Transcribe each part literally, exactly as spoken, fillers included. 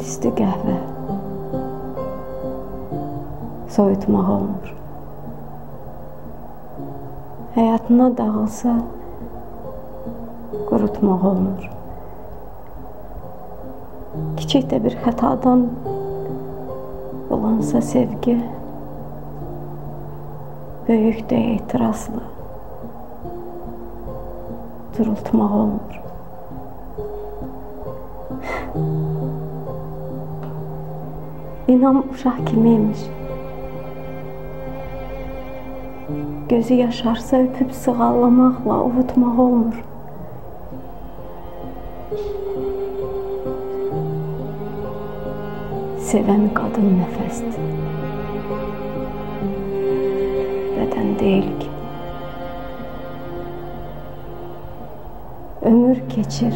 isti qəhvə soyutmaq olmur. Həyatına dağılsa qurutmaq olmur. Kiçik də bir xətadan olansa sevgi, böyük də etirazlı durultmaq olmur. İnam uşaq kimiymiş. Gözü yaşarsa öpüb sığallamaqla ovutmaq olmur. Sevən qadın nəfəsdir. Bədən deyil ki. Ömür keçir.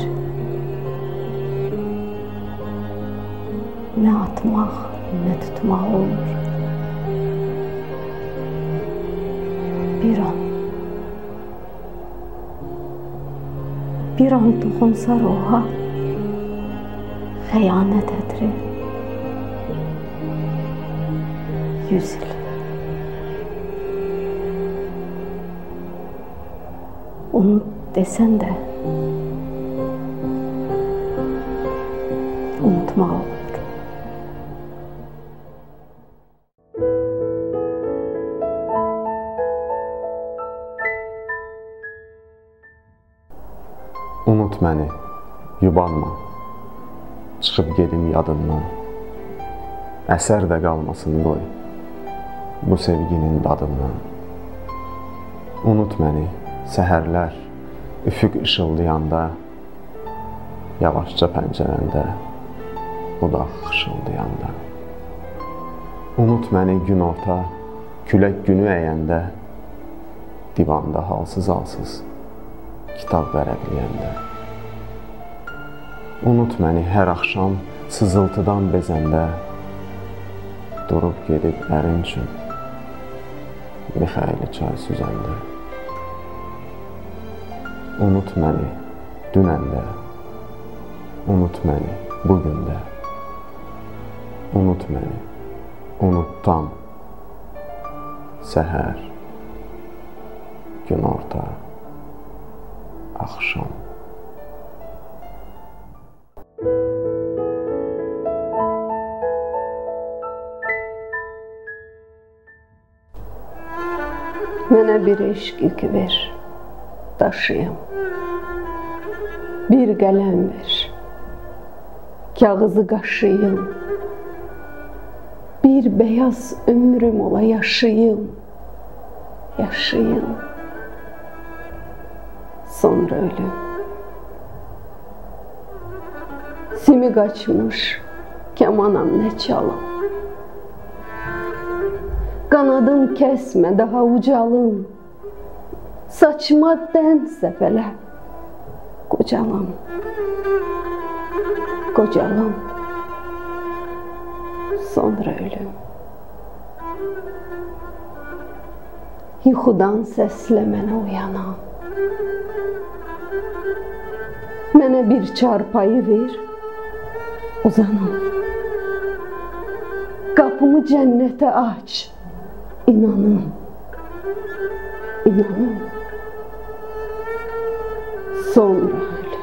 Nə atmaq, nə tutmaq olmur. Bir an, bir an toxunsa ruha, xəyanət ətri, yüz il. Unut desən də, unutmaq olur. Unut məni, yubanma, çıxıb gedim yadından. Əsər də qalmasın qoy, bu sevginin dadından. Unut məni, səhərlər, üfüq işıldayanda, yavaşca pəncərəndə, budaq xışıldayanda. Unut məni gün orta, külək günü əyəndə, divanda halsız-halsız, kitab vərəqləyəndə. Unut məni hər axşam sızıltıdan bezəndə, durub gedib ərin üçün, mixaylı çay süzəndə. Unut məni dünəndə, unut məni bugündə. Unut məni, unutdan, səhər, gün orta, axşam. Mənə bir eşq yükü ver, daşıyım. Bir qələm ver, kağızı qaşıyım. Bir beyaz ömrüm ola yaşayım, yaşayım. Sonra ölüm. Simi qaçmış, kəmanam nə çalım. Qanadım kəsmə, daha ucalım. Saçma dən səfələ, qocalım, qocalım. Sonra ölüm. Yuxudan səslə mənə uyanam. Mənə bir çarpayı ver, uzanım. Qapımı cənnətə aç, inanım, inanım. Sonra ölüm.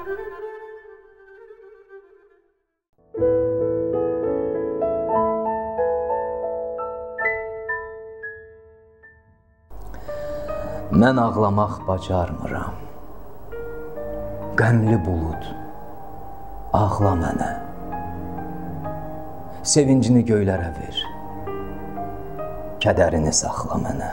Mən ağlamaq bacarmıram. Qəmli bulud, ağla mənə. Sevincini göylərə ver, kədərini saxla mənə.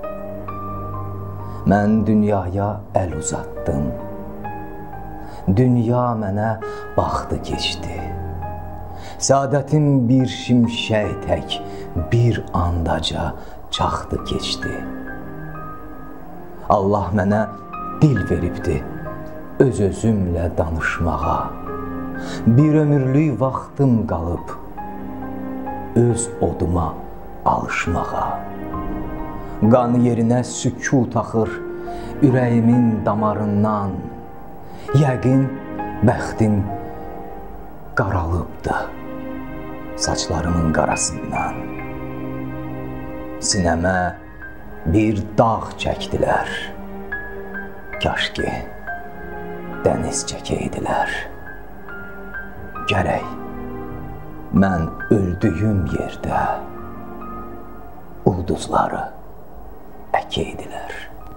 Mən dünyaya əl uzatdım, dünya mənə baxdı keçdi. Səadətin bir şimşək tək, bir andaca çaxdı keçdi. Allah mənə dil veribdi, öz-özümlə danışmağa. Bir ömürlük vaxtım qalıb, öz oduma alışmağa. Qan yerinə sükut axır ürəyimin damarından. Yəqin bəxtim qaralıbdı saçlarımın qarasından. Sinəmə bir dağ çəkdilər, kaş ki dəniz çəkəydilər. Gərək mən öldüyüm yerdə ulduzları əkəydilər.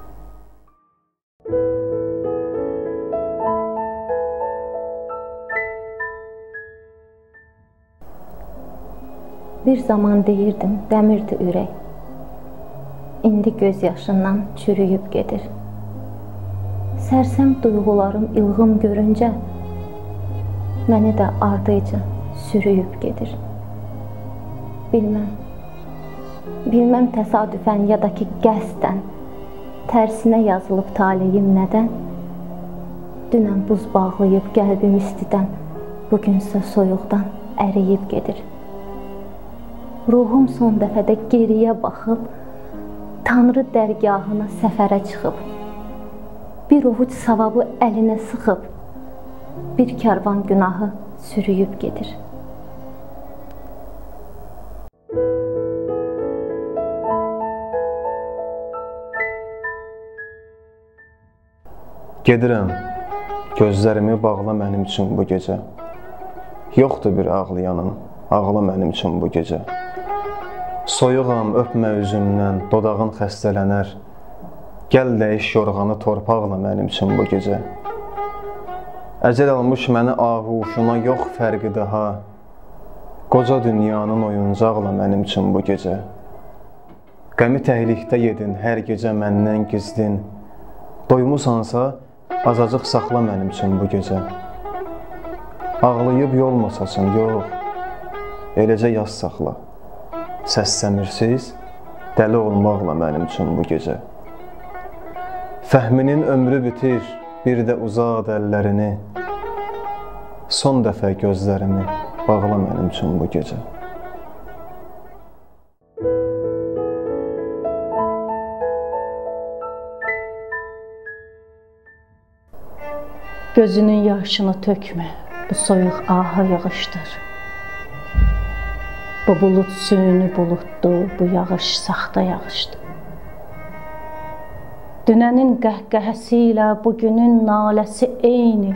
Bir zaman deyirdim, dəmirdi ürək. İndi göz yaşından çürüyüb gedir. Sərsəm duyğularım ilğım görüncə, məni də ardıyca sürüyüb gedir. Bilməm, bilməm təsadüfən ya da ki qəsdən, tərsinə yazılıb taleyim nədən? Dünən buz bağlayıb qəlbim istidən, bugünsə soyuqdan əriyib gedir. Ruhum son dəfədə geriyə baxıb, Tanrı dərgahına səfərə çıxıb, bir ovuc savabı əlinə sıxıb, bir kərvan günahı sürüyüb gedir. Gedirəm, gözlərimi bağla mənim üçün bu gecə. Yoxdur bir ağlayanım, ağla mənim üçün bu gecə. Soyuğam, öpmə üzümdən, dodağın xəstələnər. Gəl dəyiş yorğanı torpaqla mənim üçün bu gecə. Əcəl almış məni ahuşuna, yox fərqi daha. Qoca dünyanın oyuncaqla mənim üçün bu gecə. Qəmi təhlikdə yedin, hər gecə məndən gizdin. Doymusansa, azacıq saxla mənim üçün bu gecə. Ağlayıb yolma saçın, yox, eləcə yaz saxla. Səssəmirsiz, dəli olmaqla mənim üçün bu gecə. Fəhminin ömrü bitir, bir də uzad əllərini. Son dəfə gözlərimi bağla mənim üçün bu gecə. Gözünün yaşını tökmə, bu soyuq aha yağışdır. Bu bulut süni bulutdur, bu yağış saxta yağışdır. Dünənin qəhqəhəsi ilə bugünün naləsi eyni.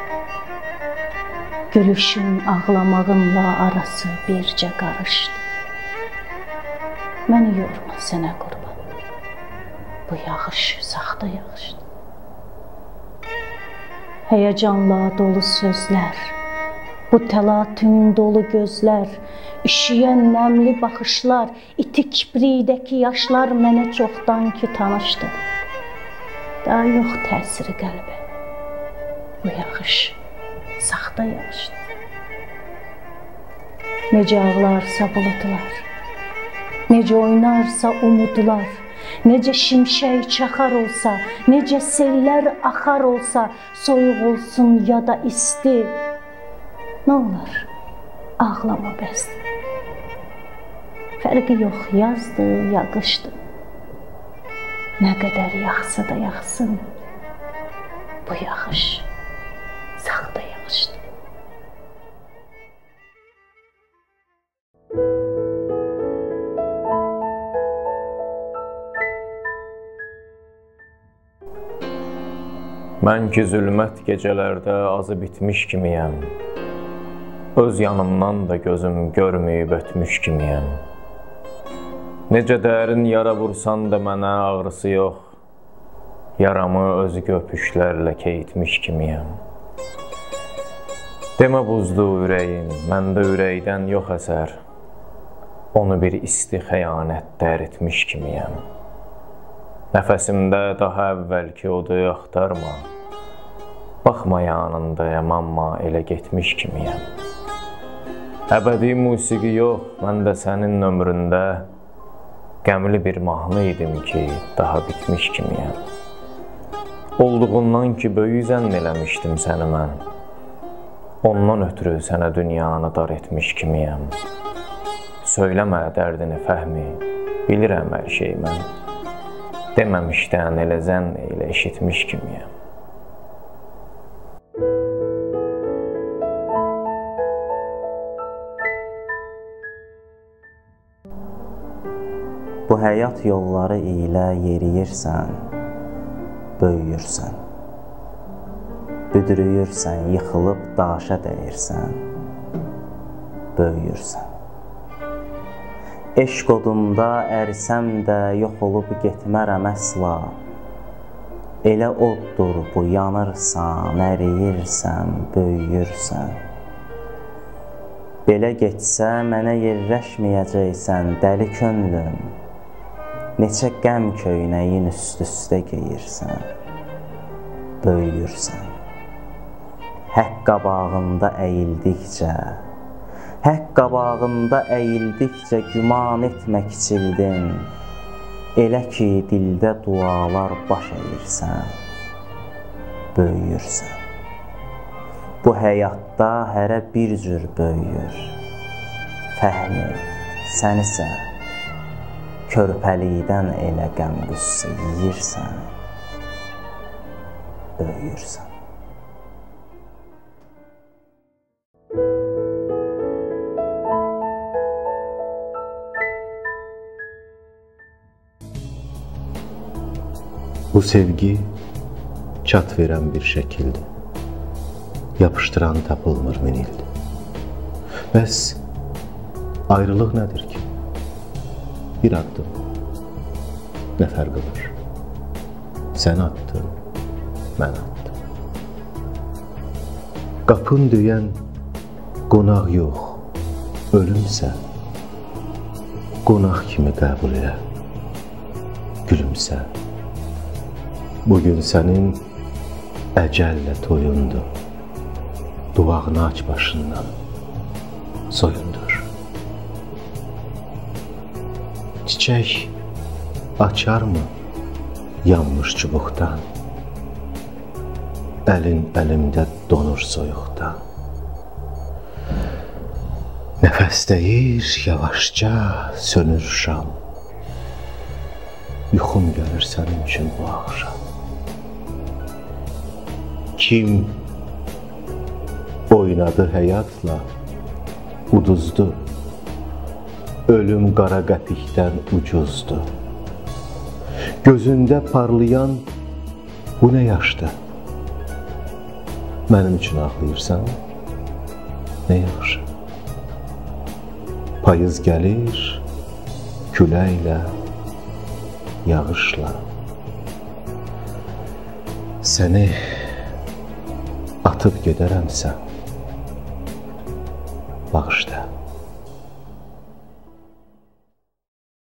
Gülüşün, ağlamağınla arası bircə qarışdı. Məni yorma sənə qurban, bu yağış saxta yağışdır. Həyəcanla dolu sözlər, bu təlatüm dolu gözlər, üşüyən nəmli baxışlar, iti kiprikdəki yaşlar mənə çoxdan ki tanışdı. Daha yox təsiri qəlbə, bu yağış saxta yağışdır. Necə ağlarsa bulutlar, necə oynarsa umudlar, necə şimşək çaxar olsa, necə sellər axar olsa, soyuq olsun ya da isti, nə olar, ağlama bəsdir. Fərqi yox, yazdır, ya qışdır. Nə qədər yağsa da yağsın, bu yağış saxta yağışdır. Mən ki zülmət gecələrdə azı bitmiş kimiyəm. Öz yanımdan da gözüm görməyib ötmüş kimiyəm. Necə dərin yara vursan da mənə ağrısı yox, yaramı özgü öpüşlərlə keyitmiş kimiyəm. Demə buzdu ürəyin, məndə ürəkdən yox əsər, onu bir isti xəyanətdə əritmiş kimiyəm. Nəfəsimdə daha əvvəlki odu axtarma, baxma yanındayam, amma elə getmiş kimiyəm. Əbədi musiqi yox, mən də sənin ömründə qəmli bir mahnı idim ki, daha bitmiş kimiyəm. Olduğundan ki, böyük zənn eləmişdim səni mən, ondan ötürü sənə dünyanı dar etmiş kimiyəm. Söyləmə dərdini fəhmi, bilirəm hər şey mən, deməmişdən elə zənn elə eşitmiş kimiyəm. Bu həyat yolları ilə yeriyirsən, böyüyürsən. Büdürüyürsən, yıxılıb daşa dəyirsən, böyüyürsən. Eşq odunda ərsəm də yox olub getmərəm əsla. Elə oddur bu, yanırsan, əriyirsən, böyüyürsən. Belə getsə mənə yerləşməyəcəksən, dəli könlüm. Neçə qəm köynəyin üst-üstə geyirsən, böyüyürsən. Haqq qabağında əyildikcə, haqq qabağında əyildikcə güman etmə kiçildin. Elə ki, dildə dualar baş əyirsən, böyüyürsən. Bu həyatda hərə bir cür böyüyür. Fəhmi, sən isə körpəlikdən elə qəm-qüssə yeyirsən, böyüyürsən. Bu sevgi çat verən bir şəkildir. Yapışdıran tapılmır min ildir. Bəs ayrılıq nədir ki? Bir addım, nə fərqi var? Sən attın, mən attım. Qapın döyən qonaq yox, ölümsə, qonaq kimi qəbul elə, gülümsə. Bugün sənin əcəllə toyundur. Duvağını aç başından, soyundur. Çiçək açarmı yanmış çubuqdan? Əlin əlimdə donur soyuqdan. Nəfəs deyir, yavaşca sönür şam. Yuxum gəlir sənin üçün bu axşam. Kim oynadı həyatla, uduzdu. Ölüm qara qəpikdən ucuzdu. Gözündə parlayan bu nə yaşdır? Mənim üçün ağlayırsan, nə yaxşı. Payız gəlir, küləklə, yağışla. Səni atıb gedərəmsə, bağışla.